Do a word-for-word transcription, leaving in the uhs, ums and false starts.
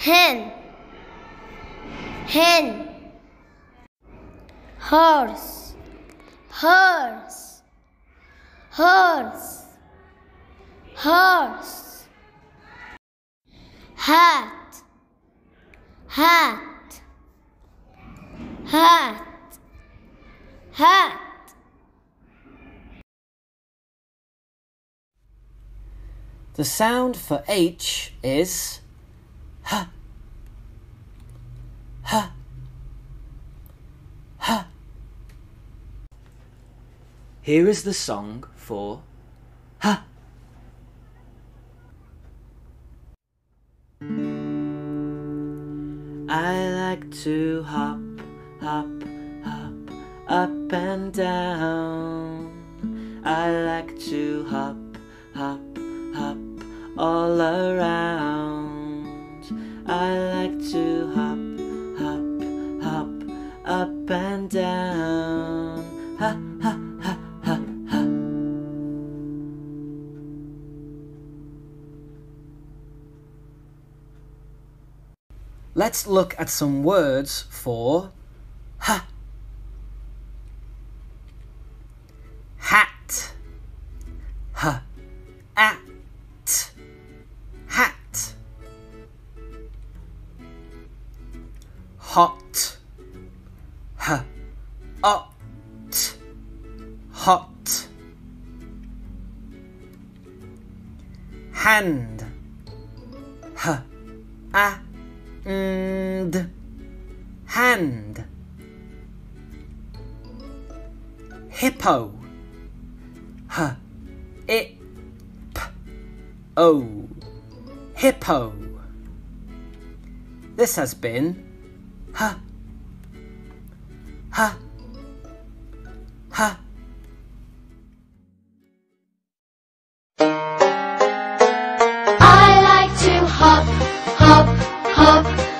hen, hen. Horse, horse, horse, horse. Hat, hat, hat, hat. The sound for H is H, H, H. Here is the song for H. I like to hop, hop, hop, up and down. I like to hop, hop, hop, all around. I like to hop, hop, hop, up and down. Ha, ha, ha, ha, ha. Let's look at some words for ha. Hat, ha, at, hat. Hot, ha, ot, hot. Hand, ha, a, and, hand. Hippo, ha, it, p, o, hippo. This has been ha, ha, ha. I like to hop, hop, hop.